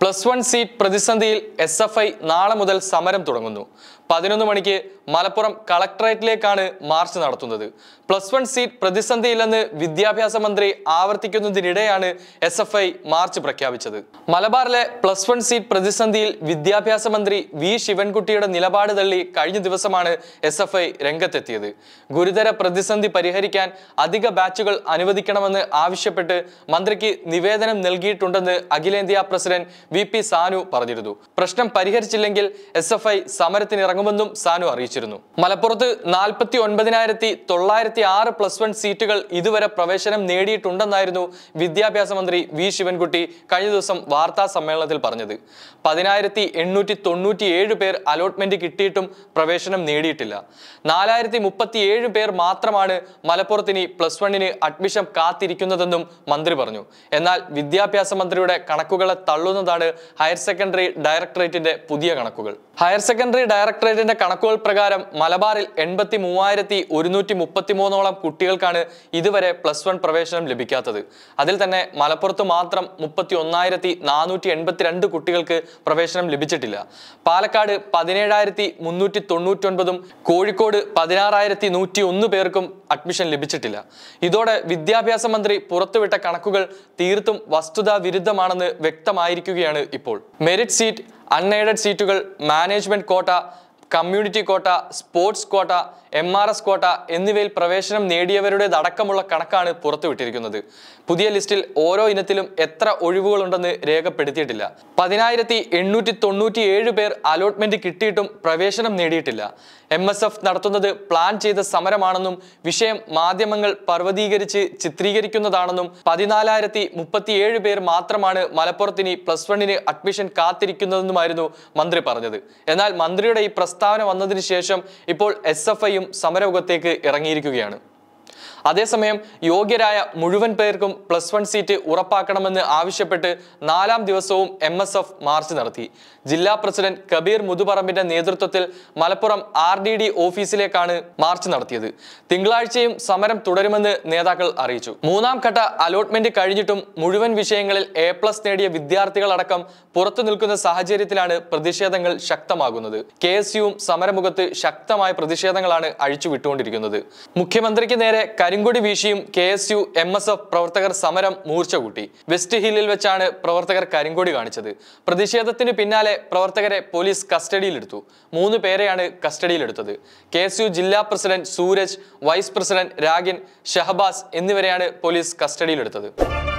+1 seat പ്രതിസന്ധിയിൽ SFI നാളെ മുതൽ സമരം തുടങ്ങുന്നു. 11 മണിക്ക് മലപ്പുറം കളക്ടറേറ്റിലേക്കാണ് മാർച്ച് നടത്തുന്നത്. +1 സീറ്റ് പ്രതിസന്ധിയില്ലെന്ന് വിദ്യാഭ്യാസ മന്ത്രി ആവർത്തിക്കുന്നതിനിടെയാണ് SFI മാർച്ച് പ്രഖ്യാപിച്ചത്. മലബാറിലെ +1 സീറ്റ് പ്രതിസന്ധിയിൽ വിദ്യാഭ്യാസ മന്ത്രി വി ശിവൻകുട്ടിയുടെ നിലപാട് തള്ളി കഴിഞ്ഞ ദിവസമാണ് SFI രംഗത്തെത്തിയത്. ഗുരുതര പ്രതിസന്ധി പരിഹരിക്കാൻ അധിക ബാച്ചുകൾ അനുവദിക്കണമെന്ന് ആവശ്യപ്പെട്ട് മന്ത്രിക്ക് നിവേദനം നൽകിയിട്ടുണ്ടെന്ന് അഖിലേന്ത്യാ പ്രസിഡന്റ് VP സാനു പറഞ്ഞിരുന്നു. പ്രശ്നം പരിഹരിച്ചില്ലെങ്കിൽ SFI സമരത്തിനിറങ്ങുമെന്നും സാനു അറിയിച്ചിരുന്നു. മലപ്പുറത്ത് 49,906 +1 സീറ്റുകൾ ഇതുവരെ പ്രവേശനം നേടിയിട്ടുണ്ടെന്നായിരുന്നു വിദ്യാഭ്യാസ മന്ത്രി വി ശിവൻകുട്ടി കഴിഞ്ഞ ദിവസം വാർത്താ സമ്മേളനത്തിൽ പറഞ്ഞത്. 10,897 പേർ അലോട്ട്മെന്റ് കിട്ടിയിട്ടും പ്രവേശനം നേടിയിട്ടില്ല. 4,037 പേർ മാത്രമാണ് മലപ്പുറത്തിന് +1 അഡ്മിഷൻ കാത്തിരിക്കുന്നതെന്നും മന്ത്രി പറഞ്ഞു. എന്നാൽ വിദ്യാഭ്യാസ മന്ത്രിയുടെ കണക്കുകളെ തള്ളുന്നതാണ് ഹയർ സെക്കൻഡറി ഡയറക്ടറേറ്റിന്റെ പുതിയ കണക്കുകൾ. ഹയർ സെക്കൻഡറി ഡയറക്ടറേറ്റിന്റെ കണക്കുകൾ പ്രകാരം മലബാറിൽ 83,133 കുട്ടികൾക്കാണ് ഇതുവരെ +1 പ്രവേശനം ലഭിക്കാത്തത്. അതിൽ തന്നെ മലപ്പുറത്ത് മാത്രം 31,482 കുട്ടികൾക്ക് പ്രവേശനം ലഭിച്ചിട്ടില്ല. പാലക്കാട് 17,399 കോഴിക്കോട് 16,101 പേർക്കും അഡ്മിഷൻ ലഭിച്ചിട്ടില്ല. ഇതോടെ വിദ്യാഭ്യാസ മന്ത്രി പുറത്തുവിട്ട കണക്കുകൾ തീർത്തും വസ്തുതാ വിരുദ്ധമാണെന്ന് വ്യക്തമായിരിക്കുകയാണ് ഇപ്പോൾ. മെറിറ്റ് സീറ്റ്, അൺഎയ്ഡഡ് സീറ്റുകൾ, management quota, community quota, sports quota, MRS കോട്ട എന്നിവയിൽ പ്രവേശനം നേടിയവരുടേതടക്കമുള്ള കണക്കാണ് പുറത്തുവിട്ടിരിക്കുന്നത്. പുതിയ ലിസ്റ്റിൽ ഓരോ ഇനത്തിലും എത്ര ഒഴിവുകളുണ്ടെന്ന് രേഖപ്പെടുത്തിയിട്ടില്ല. 10,897 പേർ അലോട്ട്മെന്റ് കിട്ടിയിട്ടും പ്രവേശനം നേടിയിട്ടില്ല. MSF നടത്തുന്നത് പ്ലാൻ ചെയ്ത സമരമാണെന്നും വിഷയം മാധ്യമങ്ങൾ പർവ്വതീകരിച്ച് ചിത്രീകരിക്കുന്നതാണെന്നും 14,037 പേർ മാത്രമാണ് മലപ്പുറത്തിന് +1 അഡ്മിഷൻ കാത്തിരിക്കുന്നതെന്നുമായിരുന്നു മന്ത്രി പറഞ്ഞത്. എന്നാൽ മന്ത്രിയുടെ ഈ പ്രസ്താവന വന്നതിന് ശേഷം ഇപ്പോൾ SFIയും സമരമുഖത്തേക്ക് ഇറങ്ങിയിരിക്കുകയാണ്. അതേസമയം യോഗ്യരായ മുഴുവൻ പേർക്കും +1 സീറ്റ് ഉറപ്പാക്കണമെന്ന് ആവശ്യപ്പെട്ട് 4ാം ദിവസവും MSF മാർച്ച് നടത്തി. ജില്ലാ പ്രസിഡന്റ് കബീർ മുതുപറമ്പിന്റെ നേതൃത്വത്തിൽ മലപ്പുറം RDD ഓഫീസിലേക്കാണ് മാർച്ച് നടത്തിയത്. തിങ്കളാഴ്ചയും സമരം തുടരുമെന്ന് നേതാക്കൾ അറിയിച്ചു. 3ാം ഘട്ട അലോട്ട്മെന്റ് കഴിഞ്ഞിട്ടും മുഴുവൻ വിഷയങ്ങളിൽ A+ നേടിയ വിദ്യാർത്ഥികളടക്കം പുറത്തു നിൽക്കുന്ന സാഹചര്യത്തിലാണ് പ്രതിഷേധങ്ങൾ ശക്തമാകുന്നത്. KSUവും സമരമുഖത്ത് ശക്തമായ പ്രതിഷേധങ്ങളാണ് അഴിച്ചുവിട്ടുകൊണ്ടിരിക്കുന്നത്. മുഖ്യമന്ത്രിക്ക് നേരെ കരിങ്കൊടി വീശിയും KSU MSF പ്രവർത്തകർ സമരം മൂർച്ച കൂട്ടി. വെസ്റ്റ് ഹില്ലിൽ വെച്ചാണ് പ്രവർത്തകർ കരിങ്കൊടി കാണിച്ചത്. പ്രതിഷേധത്തിന് പിന്നാലെ പ്രവർത്തകരെ പോലീസ് കസ്റ്റഡിയിലെടുത്തു. 3 പേരെയാണ് കസ്റ്റഡിയിലെടുത്തത്. KSU ജില്ലാ president Sooraj, vice president Ragin, Shahbaz എന്നിവരെയാണ് പോലീസ് കസ്റ്റഡിയിലെടുത്തത്.